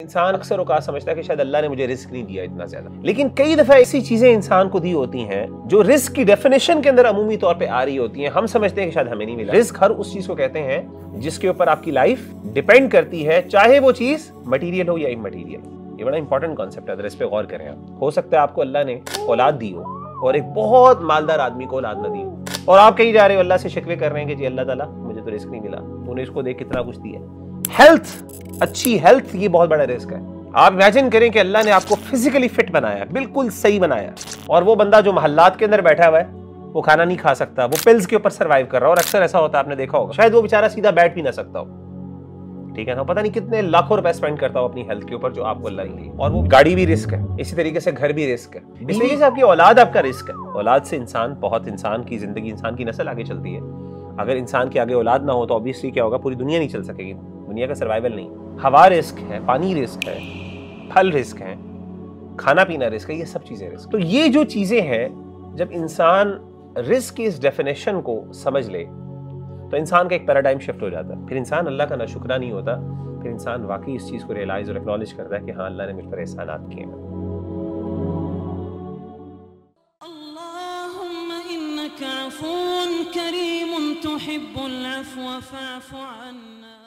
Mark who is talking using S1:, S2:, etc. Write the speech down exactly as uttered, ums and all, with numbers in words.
S1: इंसान अक्सर औकात समझता है कि शायद अल्लाह ने मुझे रिस्क नहीं दिया इतना ज्यादा, लेकिन कई दफा ऐसी चीजें इंसान को दी होती हैं जो रिस्क की डेफिनेशन के अंदर अमूमी तौर पे आ रही होती हैं। हम समझते हैं कि शायद हमें नहीं मिला। रिस्क हर उस चीज को कहते हैं जिसके ऊपर आपकी लाइफ डिपेंड करती है, चाहे वो चीज मटीरियल हो या इमटीरियल। ये बड़ा इंपॉर्टेंट कॉन्सेप्ट है, अगर इस पे गौर करें आप। हो सकता है आपको अल्लाह ने औलाद दी हो और एक बहुत मालदार आदमी को औलाद न दी हो, और आप कहीं जा रहे हो अल्लाह से शिकवे कर रहे हैं कि जी अल्लाह ताला मुझे तो रिस्क नहीं मिला, तूने इसको देख कितना कुछ दिया। हेल्थ, अच्छी हेल्थ, ये बहुत बड़ा रिस्क है। आप इमेजिन करें कि अल्लाह ने आपको फिजिकली फिट बनाया, बिल्कुल सही बनाया, और वो बंदा जो महल्लात के अंदर बैठा हुआ है वो खाना नहीं खा सकता, वो पिल्स के ऊपर सर्वाइव कर रहा है, और अक्सर ऐसा होता है, आपने देखा होगा, शायद वो बेचारा सीधा बैठ भी ना सकता हो, ठीक है ना, पता नहीं कितने लाखों रुपए स्पेंड करता हो अपनी हेल्थ के ऊपर जो आपको अल्लाह नहीं दी। और वो गाड़ी भी रिस्क है, इसी तरीके से घर भी रिस्क है, इस तरीके से आपकी औलाद आपका रिस्क है। औलाद से इंसान बहुत, इंसान की जिंदगी, इंसान की नस्ल आगे चलती है। अगर इंसान के आगे औलाद ना हो तो ऑब्वियसली क्या होगा, पूरी दुनिया नहीं चल सकेगी, दुनिया का सर्वाइवल नहीं। हवा रिस्क है, पानी रिस्क है, फल रिस्क है, खाना पीना रिस्क है, ये सब चीजें रिस्क। तो ये जो चीजें हैं, जब इंसान रिस्क की इस डेफिनेशन को समझ ले तो इंसान का एक पैराडाइम शिफ्ट हो जाता है। फिर इंसान अल्लाह का नाशुक्रा नहीं होता, फिर इंसान वाकई इस चीज को रियलाइज और एक्नॉलेज करता है कि हाँ, अल्लाह ने मुझ पर एहसानात किए हैं।
S2: अल्लाहुम्मा इन्नका अफ़ून करीमुन तुहिब्बुल अफ़्व फ़अफ़ु अन्ना।